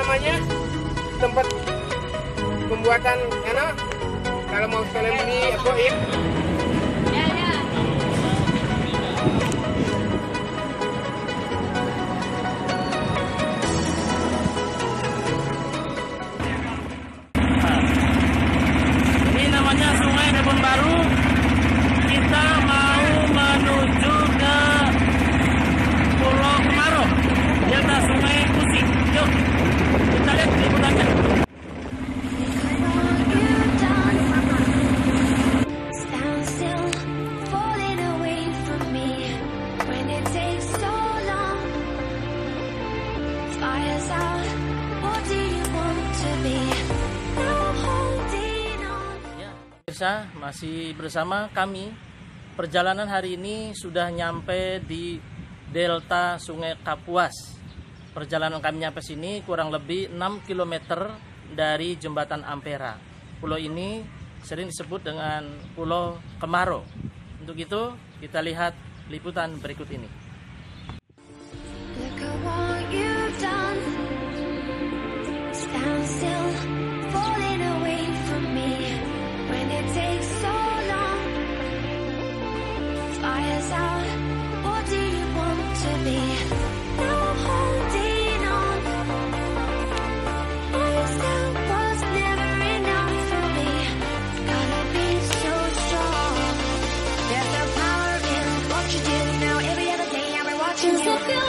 namanya tempat pembuatan kalau mau sekalian beli goib. Ya, ya. Ini namanya Sungai Kebun Baru. Kita mau menuju ke Pulau Kemarau, delta Sungai Musi. Yuk, kita lihat liputannya. Stand still, falling away from me. When it takes so long, fire's out. What do you want to be? Now I'm holding on. Ya, pemirsa, masih bersama kami. Perjalanan hari ini sudah nyampe di delta Sungai Kapuas. Perjalanan kami nyampe sini kurang lebih 6 km dari Jembatan Ampera. Pulau ini sering disebut dengan Pulau Kemarau. Untuk itu, kita lihat liputan berikut ini. Look at what you've done. Stand still, falling away from me. When it takes so long, fire's out. What do you want to be? Now I'm holding on. All this time was never enough for me. Gotta be so strong. There's no power in what you do. Now every other day I've been watching you.